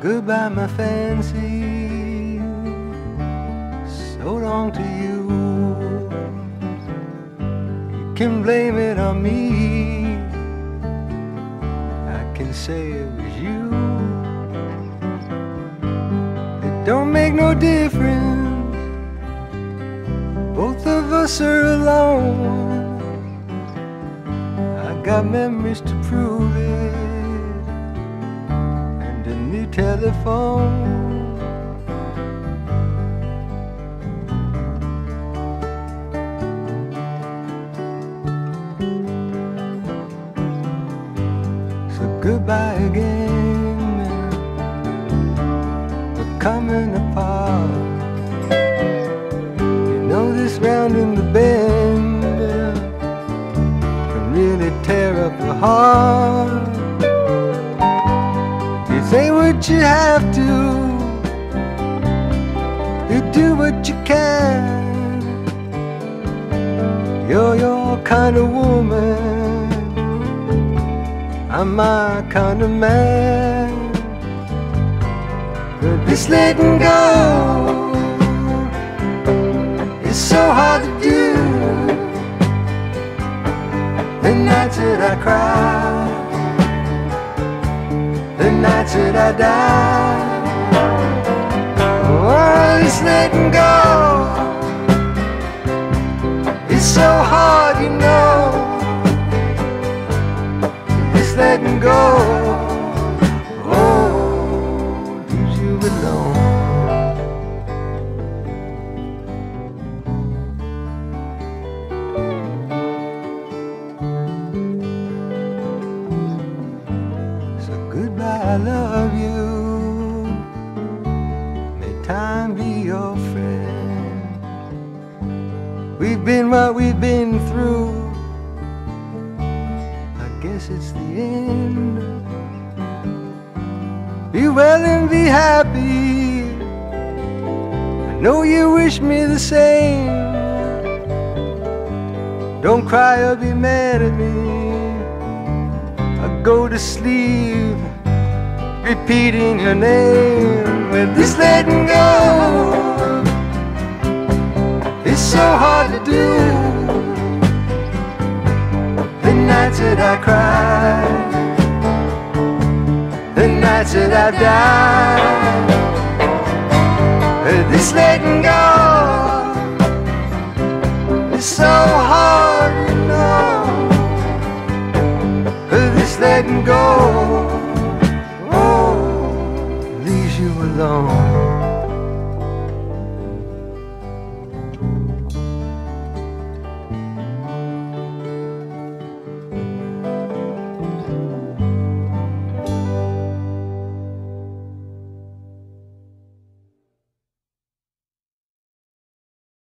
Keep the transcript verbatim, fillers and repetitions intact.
goodbye, my fancy, so long to you. You can blame it on me, I can say it was you. It don't make no difference, both of us are alone. I got memories to prove it, and a new telephone. So goodbye again, we're coming apart. You know this round in the bend really tear up the heart. You say what you have to, you do what you can. You're your kind of woman, I'm my kind of man. But this letting go is so hard to do. The nights that I cry, the nights that I die. Oh, this letting go is so hard, you know. This letting go, oh, leaves you alone. Goodbye, I love you. May time be your friend. We've been what we've been through, I guess it's the end. Be well and be happy, I know you wish me the same. Don't cry or be mad at me, I go to sleep repeating your name. With this letting go, it's so hard to do. The nights that I cry, the nights that I die. With this letting go, it's so hard, you know. With this letting go, alone.